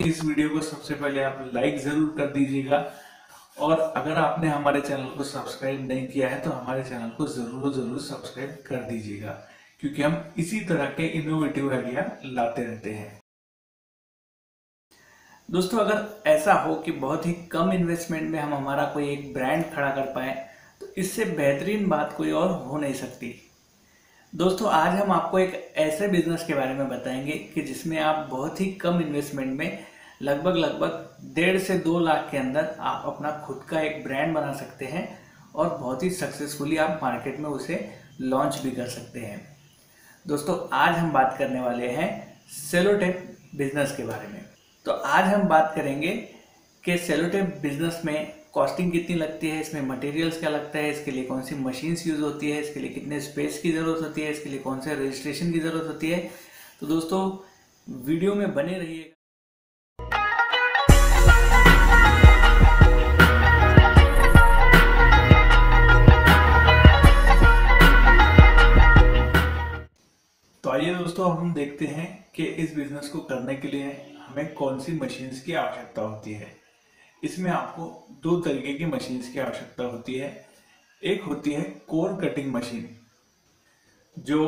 इस वीडियो को सबसे पहले आप लाइक जरूर कर दीजिएगा। और अगर आपने हमारे चैनल को सब्सक्राइब नहीं किया है तो हमारे चैनल को जरूर सब्सक्राइब कर दीजिएगा, क्योंकि हम इसी तरह के इनोवेटिव आइडिया लाते रहते हैं। दोस्तों, अगर ऐसा हो कि बहुत ही कम इन्वेस्टमेंट में हम हमारा कोई एक ब्रांड खड़ा कर पाए तो इससे बेहतरीन बात कोई और हो नहीं सकती। दोस्तों, आज हम आपको एक ऐसे बिजनेस के बारे में बताएंगे कि जिसमें आप बहुत ही कम इन्वेस्टमेंट में लगभग 1.5 से 2 लाख के अंदर आप अपना खुद का एक ब्रांड बना सकते हैं और बहुत ही सक्सेसफुली आप मार्केट में उसे लॉन्च भी कर सकते हैं। दोस्तों, आज हम बात करने वाले हैं सेलोटेप बिजनेस के बारे में। तो आज हम बात करेंगे कि सेलोटेप बिजनेस में कॉस्टिंग कितनी लगती है, इसमें मटेरियल्स क्या लगता है, इसके लिए कौन सी मशीन्स यूज होती है, इसके लिए कितने स्पेस की ज़रूरत होती है, इसके लिए कौन से रजिस्ट्रेशन की ज़रूरत होती है। तो दोस्तों, वीडियो में बने रहिए। तो आइए दोस्तों, हम देखते हैं कि इस बिजनेस को करने के लिए हमें कौन सी मशीन्स की आवश्यकता होती है। इसमें आपको 2 तरीके की मशीन्स की आवश्यकता होती है। एक होती है कोर कटिंग मशीन, जो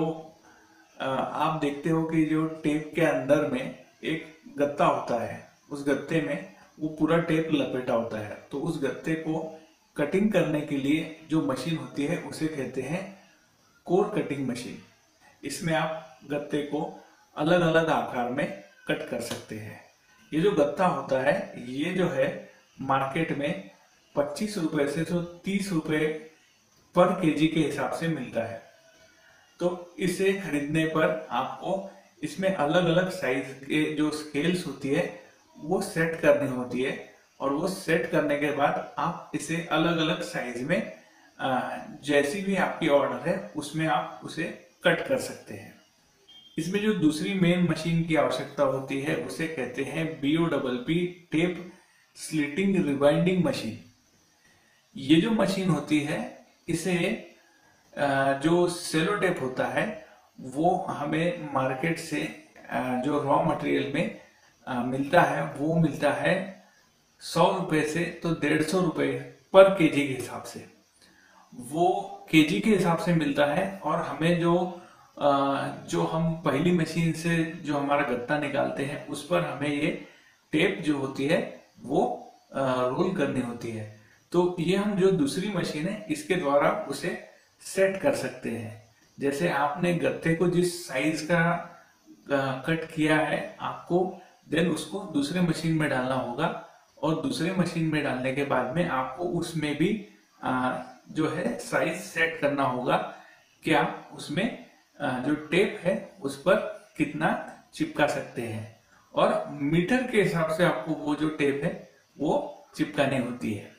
आप देखते हो कि जो टेप के अंदर में एक गत्ता होता है, उस गत्ते में वो पूरा टेप लपेटा होता है। तो उस गत्ते को कटिंग करने के लिए जो मशीन होती है उसे कहते हैं कोर कटिंग मशीन। इसमें आप गत्ते को अलग अलग आकार में कट कर सकते हैं। ये जो गत्ता होता है, ये जो है मार्केट में 25 रुपए से तो 30 रुपए पर केजी के हिसाब से मिलता है। तो इसे खरीदने पर आपको इसमें अलग अलग साइज के जो स्केल्स होती है वो सेट करनी होती है, और वो सेट करने के बाद आप इसे अलग अलग साइज में जैसी भी आपकी ऑर्डर है उसमें आप उसे कट कर सकते हैं। इसमें जो दूसरी मेन मशीन की आवश्यकता होती है उसे कहते हैं BOPP tape slitting rewinding machine. ये जो मशीन होती है, इसे जो सेलो टेप होता है वो हमें मार्केट से जो रॉ मटेरियल में मिलता है वो मिलता है 100 रुपए से तो 150 रुपए पर केजी के हिसाब से। वो केजी के हिसाब से मिलता है, और हमें जो हम पहली मशीन से जो हमारा गत्ता निकालते हैं उस पर हमें ये टेप जो होती है वो रोल करनी होती है। तो ये हम जो दूसरी मशीन है इसके द्वारा उसे सेट कर सकते हैं। जैसे आपने गत्ते को जिस साइज का कट किया है, आपको देन उसको दूसरे मशीन में डालना होगा, और दूसरे मशीन में डालने के बाद में आपको उसमें भी जो है साइज सेट करना होगा कि आप उसमें जो टेप है उस पर कितना चिपका सकते हैं, और मीटर के हिसाब से आपको वो जो टेप है वो चिपकानी होती है।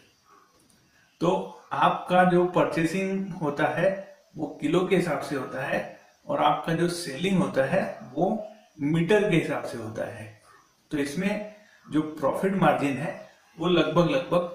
तो आपका जो परचेसिंग होता है वो किलो के हिसाब से होता है, और आपका जो सेलिंग होता है वो मीटर के हिसाब से होता है। तो इसमें जो प्रॉफिट मार्जिन है वो लगभग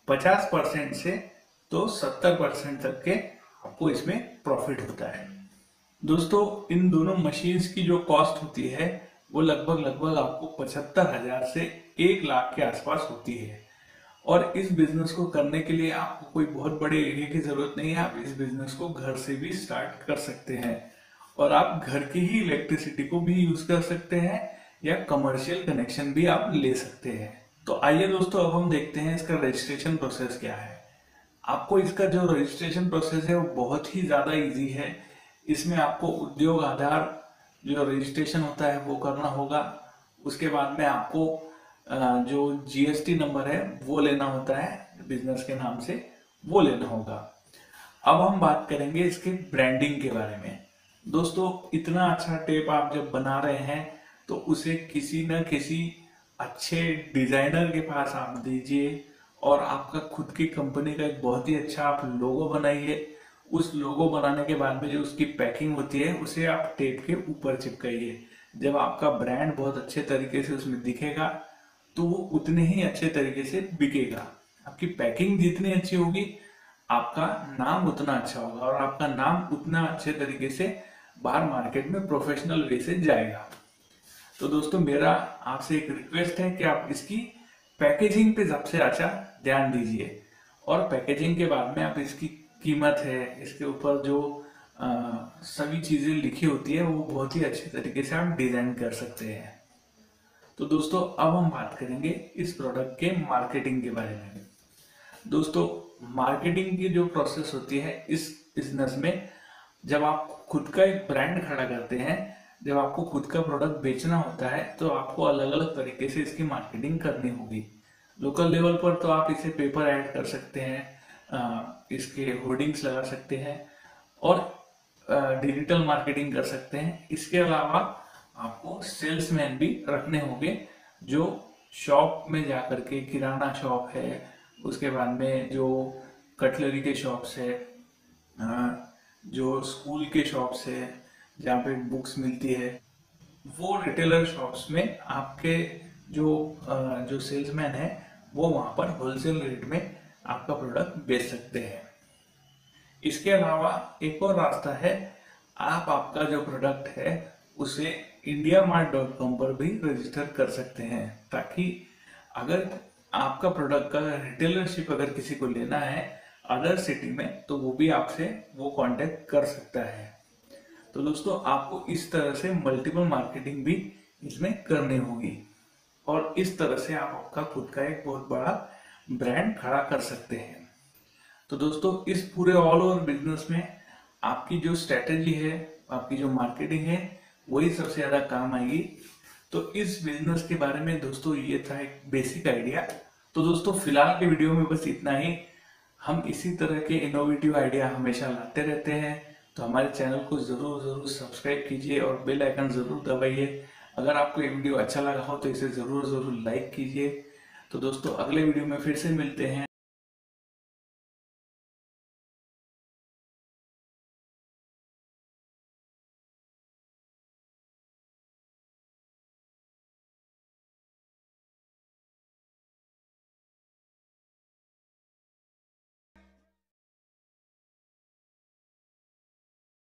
50% से तो 70% तक के आपको इसमें प्रॉफिट होता है। दोस्तों, इन दोनों मशीन्स की जो कॉस्ट होती है वो लगभग आपको 75,000 से 1 लाख के आसपास होती है। और इस बिजनेस को करने के लिए आपको कोई बहुत बड़े एरिया की जरूरत नहीं है। आप इस बिजनेस को घर से भी स्टार्ट कर सकते हैं, और आप घर की ही इलेक्ट्रिसिटी को भी यूज कर सकते हैं, या कमर्शियल कनेक्शन भी आप ले सकते हैं। तो आइए दोस्तों, अब हम देखते हैं इसका रजिस्ट्रेशन प्रोसेस क्या है। आपको इसका जो रजिस्ट्रेशन प्रोसेस है वो बहुत ही ज्यादा इजी है। इसमें आपको उद्योग आधार जो रजिस्ट्रेशन होता है वो करना होगा। उसके बाद में आपको जो GST नंबर है वो लेना होता है, बिजनेस के नाम से वो लेना होगा। अब हम बात करेंगे इसके ब्रांडिंग के बारे में। दोस्तों, इतना अच्छा टेप आप जब बना रहे हैं तो उसे किसी न किसी अच्छे डिजाइनर के पास आप दीजिए, और आपका खुद की कंपनी का एक बहुत ही अच्छा आप लोगो बनाइए। उस लोगो बनाने के बाद में जो उसकी पैकिंग होती है उसे आप टेप के ऊपर चिपकाइए। जब आपका ब्रांड बहुत अच्छे तरीके से उसमें दिखेगा तो वो उतने ही अच्छे तरीके से बिकेगा। आपकी पैकिंग जितनी अच्छी होगी आपका नाम उतना अच्छा होगा, और आपका नाम उतना अच्छे तरीके से बाहर मार्केट में प्रोफेशनल वे से जाएगा। तो दोस्तों मेरा आपसे एक रिक्वेस्ट है कि आप इसकी पैकेजिंग पे सबसे अच्छा ध्यान दीजिए, और पैकेजिंग के बाद में आप इसकी कीमत है, इसके ऊपर जो सभी चीजें लिखी होती है वो बहुत ही अच्छे तरीके से आप डिजाइन कर सकते हैं। तो दोस्तों अब हम बात करेंगे इस प्रोडक्ट के मार्केटिंग के बारे में। दोस्तों मार्केटिंग की जो प्रोसेस होती है इस बिजनेस में, जब आप खुद का एक ब्रांड खड़ा करते हैं, जब आपको खुद का प्रोडक्ट बेचना होता है, तो आपको अलग अलग तरीके से इसकी मार्केटिंग करनी होगी। लोकल लेवल पर तो आप इसे पेपर ऐड कर सकते हैं, इसके होर्डिंग्स लगा सकते हैं और डिजिटल मार्केटिंग कर सकते हैं। इसके अलावा आपको सेल्समैन भी रखने होंगे जो शॉप में जाकर के, किराना शॉप है, उसके बाद में जो कटलरी के शॉप्स है, जो स्कूल के शॉप्स है जहाँ पे बुक्स मिलती है, वो रिटेलर शॉप्स में आपके जो सेल्समैन है वो वहाँ पर होलसेल रेट में आपका प्रोडक्ट बेच सकते हैं। इसके अलावा एक और रास्ता है, आप आपका जो प्रोडक्ट है उसे indiamart.com पर भी रजिस्टर कर सकते हैं, ताकि अगर आपका प्रोडक्ट का रिटेलरशिप अगर किसी को लेना है अदर सिटी में, तो वो भी आपसे वो कांटेक्ट कर सकता है। तो दोस्तों आपको इस तरह से मल्टीपल मार्केटिंग भी इसमें करनी होगी, और इस तरह से आप आपका खुद का एक बहुत बड़ा ब्रांड खड़ा कर सकते हैं। तो दोस्तों इस पूरे ऑल ओवर बिजनेस में आपकी जो स्ट्रेटेजी है, आपकी जो मार्केटिंग है, वही सबसे ज्यादा काम आएगी। तो इस बिजनेस के बारे में दोस्तों ये था एक बेसिक आइडिया। तो दोस्तों फिलहाल के वीडियो में बस इतना ही। हम इसी तरह के इनोवेटिव आइडिया हमेशा लाते रहते हैं, तो हमारे चैनल को जरूर सब्सक्राइब कीजिए और बेल आइकन जरूर दबाइए। अगर आपको ये वीडियो अच्छा लगा हो तो इसे जरूर लाइक कीजिए। तो दोस्तों अगले वीडियो में फिर से मिलते हैं।